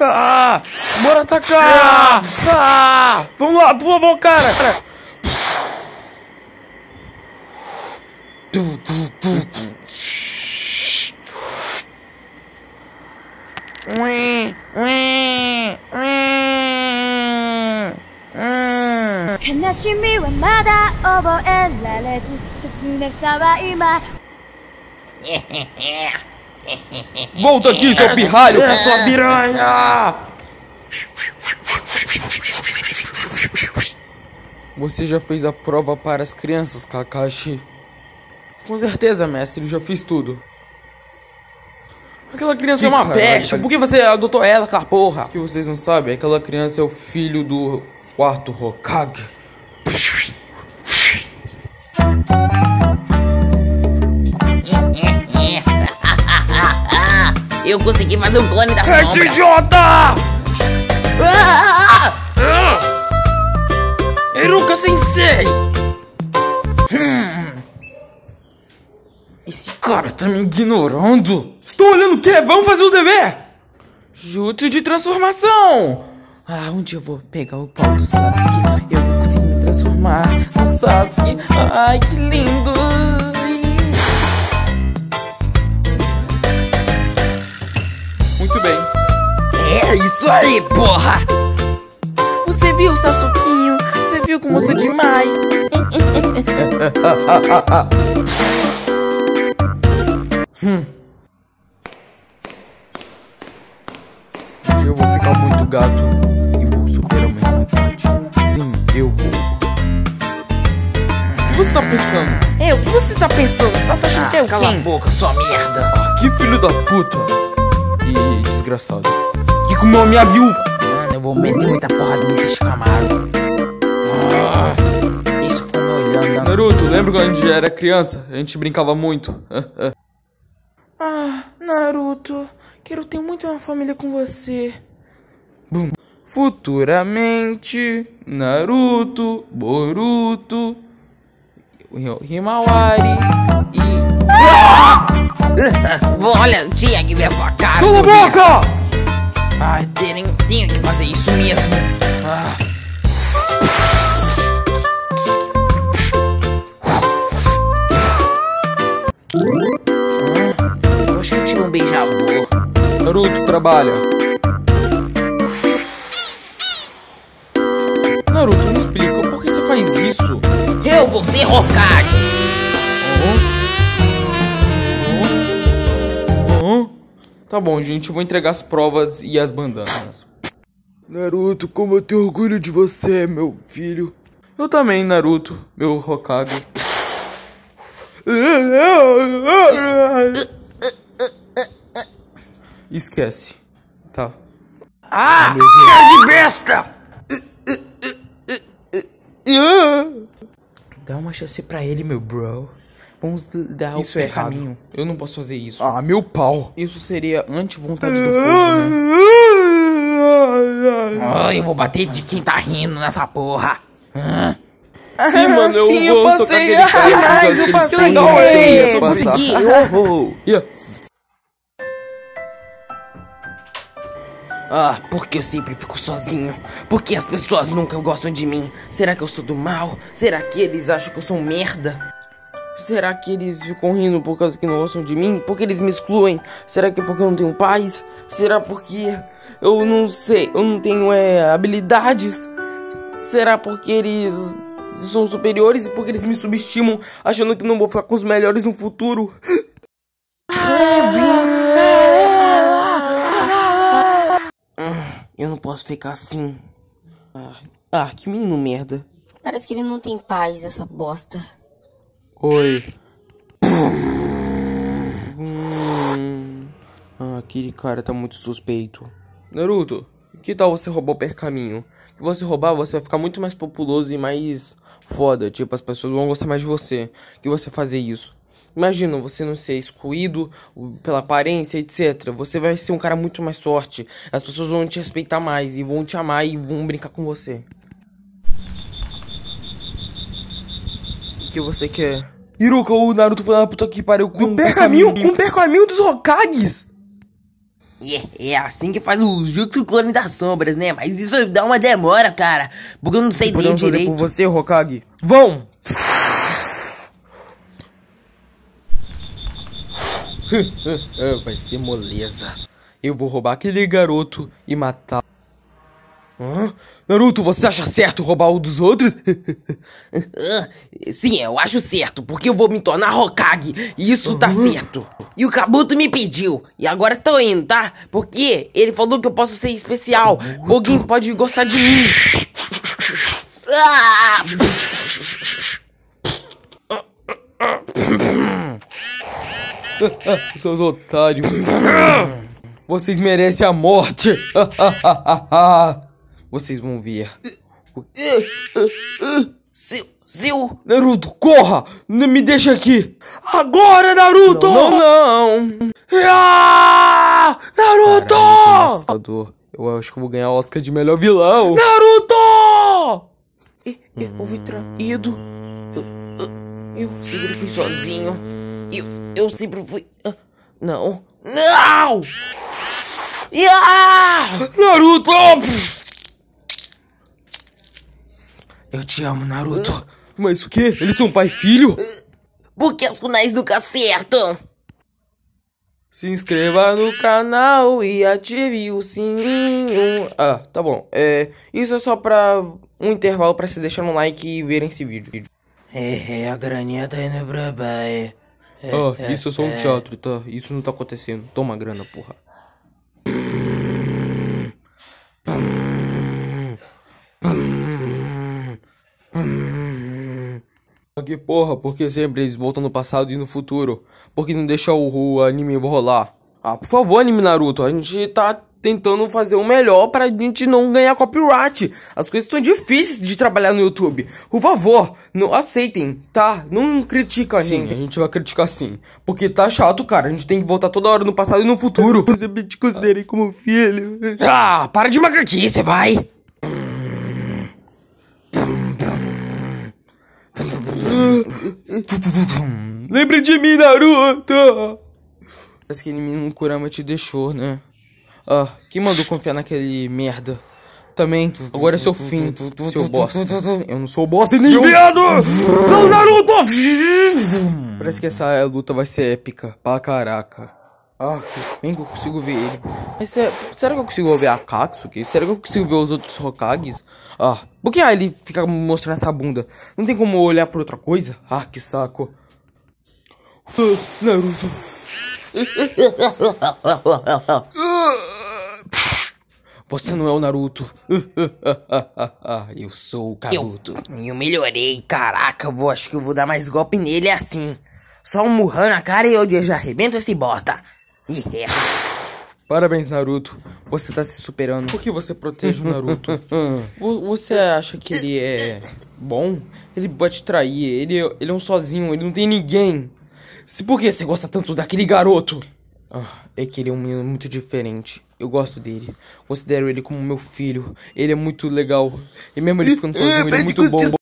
Bora atacar! Vamos lá, por favor, cara! Volta aqui, seu pirralho! É sua piranha! Você já fez a prova para as crianças, Kakashi? Com certeza, mestre, eu já fiz tudo. Aquela criança é uma peste, por que você adotou ela, cara, porra? O que vocês não sabem, aquela criança é o filho do quarto Hokage. Eu consegui fazer um clone da sombra. Esse idiota! Iruka Sensei! Esse cara tá me ignorando. Estou olhando o quê? Vamos fazer o dever! Jutsu de transformação! Um dia eu vou pegar o pau do Sasuke. Eu vou conseguir me transformar no Sasuke. Ai, que lindo! Muito bem. É isso aí, porra! Você viu, Sasuquinho? Você viu como eu sou demais? Eu vou ficar muito gato e vou superar minha vontade. Sim, eu vou. O que você tá pensando? O que você tá pensando? Você tá achando que é o quê? Cala a boca, sua merda! Que filho da puta! E desgraçado. Que comeu a minha viúva! Mano, eu vou meter muita porrada nesses camaros. Isso ficou me olhando. Naruto, lembra quando a gente era criança? A gente brincava muito. Naruto, quero ter muito uma família com você. Bum. Futuramente, Naruto, Boruto, Himawari e... Olha, tinha que ver a sua cara. Cala a boca! Ai, tenho que fazer isso mesmo. Eu acho que eu tive um beija-flor. Naruto, trabalha. Naruto, me explica, por que você faz isso? Eu vou ser Hokage. Tá bom, gente, eu vou entregar as provas e as bandanas. Naruto, como eu tenho orgulho de você, meu filho. Eu também, Naruto, meu Hokage. Esquece. Tá. Cara de besta! Dá uma chance pra ele, meu bro. Vamos dar Isso o é caminho. Eu não posso fazer isso. Meu pau. Isso seria anti-vontade do fogo, né? Eu vou bater de quem tá rindo nessa porra. Sim, mano, eu vou socar aquele cara. Demais, eu passei. Eu consegui. Yes. Por que eu sempre fico sozinho? Por que as pessoas nunca gostam de mim? Será que eu sou do mal? Será que eles acham que eu sou um merda? Será que eles ficam rindo por causa que não gostam de mim? Porque eles me excluem? Será que é porque eu não tenho paz? Será porque eu não sei, eu não tenho habilidades? Será porque eles são superiores e porque eles me subestimam, achando que não vou ficar com os melhores no futuro? Eu não posso ficar assim. Que menino merda. Parece que ele não tem paz, essa bosta. Oi. Aquele cara tá muito suspeito. Naruto, que tal você roubar o pergaminho? Se você roubar, você vai ficar muito mais populoso e mais foda. Tipo, as pessoas vão gostar mais de você que você fazer isso. Imagina você não ser excluído pela aparência, etc. Você vai ser um cara muito mais forte. As pessoas vão te respeitar mais e vão te amar e vão brincar com você. O que você quer? Hiruka, o Naruto foi lá na puta que pariu com o pergaminho dos Hokages! É assim que faz o Jutsu Clone das Sombras, né? Mas isso dá uma demora, cara. Porque eu não sei nem Podemos fazer direito. por você, Hokage. Vão! Vai ser moleza. Eu vou roubar aquele garoto e matar. Hã? Naruto, você acha certo roubar o dos outros? Sim, eu acho certo, porque eu vou me tornar Hokage, e isso tá certo. E o Kabuto me pediu, e agora tô indo, tá? Porque ele falou que eu posso ser especial, alguém pode gostar de mim. Ah! Seus otários. Vocês merecem a morte. Vocês vão ver. Seu... Naruto, corra! Não me deixa aqui! Agora, Naruto! Não! Ah! Naruto! Caralho, que assustador. Eu acho que eu vou ganhar o Oscar de melhor vilão. Naruto! Eu fui traído. Eu sempre fui sozinho. Eu sempre fui... Não! Não! Naruto! Eu te amo, Naruto. Mas o quê? Eles são pai e filho? Porque as kunais nunca acertam. Se inscreva no canal e ative o sininho. Ah, tá bom. Isso é só pra um intervalo pra vocês deixarem um like e verem esse vídeo. A graninha tá indo pra baixo. Isso é só um teatro, tá? Isso não tá acontecendo. Toma grana, porra. Que porra, porque sempre eles voltam no passado e no futuro? Por que não deixa o anime rolar? Ah, por favor, anime Naruto, a gente tá tentando fazer o melhor pra gente não ganhar copyright. As coisas estão difíceis de trabalhar no YouTube. Por favor, não aceitem, tá? Não critica a gente. A gente vai criticar sim. Porque tá chato, cara. A gente tem que voltar toda hora no passado e no futuro. Eu sempre te considerei como filho. Ah, para de macaquice, vai! Lembre de mim, Naruto! Parece que ele Kurama te deixou, né? Quem mandou confiar naquele merda? Também, agora é seu fim, seu bosta. Eu não sou bosta e nem viado! Não, Naruto! Parece que essa luta vai ser épica, pra caraca. Bem que eu consigo ver ele. Mas será que eu consigo ver a Katsuki? Será que eu consigo ver os outros Hokages? Por que ele fica mostrando essa bunda? Não tem como olhar por outra coisa? Que saco. Naruto. Você não é o Naruto. Eu sou o Kabuto. Eu melhorei, caraca, acho que eu vou dar mais golpe nele assim. Só um murrão na cara e eu já arrebento esse bosta. Parabéns, Naruto. Você tá se superando. Por que você protege o Naruto? Você acha que ele é bom? Ele pode te trair. Ele é um sozinho, ele não tem ninguém. Por que você gosta tanto daquele garoto? É que ele é um menino muito diferente. Eu gosto dele. Considero ele como meu filho. Ele é muito legal. E mesmo ele ficando sozinho, ele é muito bom.